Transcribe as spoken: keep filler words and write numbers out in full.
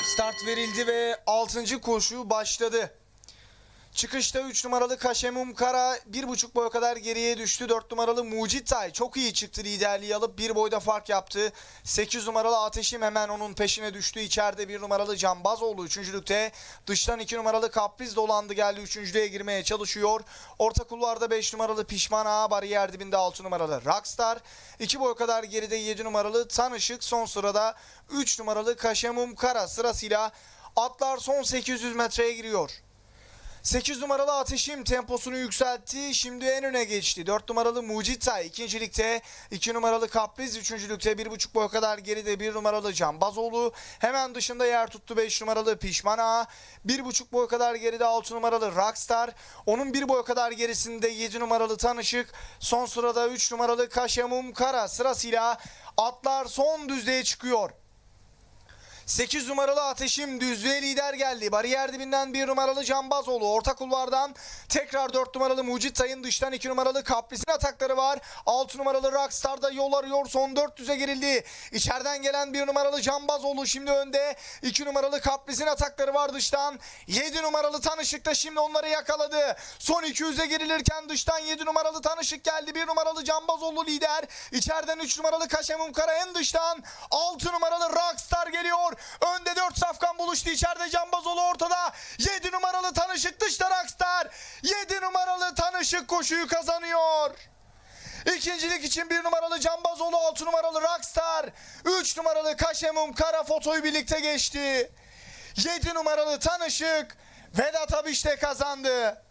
Start verildi ve altıncı koşu başladı. Çıkışta üç numaralı Kaşemum Kara bir buçuk boy kadar geriye düştü. dört numaralı Mucitay çok iyi çıktı, liderliği alıp bir boyda fark yaptı. sekiz numaralı Ateşim hemen onun peşine düştü. İçeride bir numaralı Cambazoğlu üçüncülükte. Dıştan iki numaralı Kapriz dolandı geldi, üçüncülüğe girmeye çalışıyor. Orta kulvarda beş numaralı Pişman Ağa, bariyer dibinde altı numaralı Rockstar. iki boy kadar geride yedi numaralı Tanışık. Son sırada üç numaralı Kaşemum Kara sırasıyla atlar son sekiz yüz metreye giriyor. sekiz numaralı Ateşim temposunu yükseltti. Şimdi en öne geçti. dört numaralı Mucitay ikincilikte. iki numaralı Kapriz üçüncülükte. bir buçuk boy kadar geride bir numaralı Cambazoğlu. Hemen dışında yer tuttu beş numaralı Pişman Ağa. bir buçuk boy kadar geride altı numaralı Rockstar. Onun bir boy kadar gerisinde yedi numaralı Tanışık. Son sırada üç numaralı Kaşemum Kara sırasıyla atlar son düzlüğe çıkıyor. sekiz numaralı Ateşim düzlüğe lider geldi. Bariyer dibinden bir numaralı Cambazoğlu. Orta kulvardan tekrar dört numaralı Mucitay'ın, dıştan iki numaralı Kapris'in atakları var. altı numaralı Rockstar da yol arıyor. Son dört yüze gerildi. İçeriden gelen bir numaralı Cambazoğlu şimdi önde. iki numaralı Kapris'in atakları var dıştan. yedi numaralı Tanışık da şimdi onları yakaladı. Son iki yüze gerilirken dıştan yedi numaralı Tanışık geldi. bir numaralı Cambazoğlu lider. İçeriden üç numaralı Kaşemum Kara, en dıştan altı numaralı Rockstar geliyor. Önde dört safkan buluştu. İçeride Cambazoğlu ortada. yedi numaralı Tanışık, dışta Rockstar. yedi numaralı Tanışık koşuyu kazanıyor. İkincilik için bir numaralı Cambazoğlu, altı numaralı Rockstar, üç numaralı Kaşemum Kara fotoyu birlikte geçti. yedi numaralı Tanışık Vedat Abiş'te kazandı.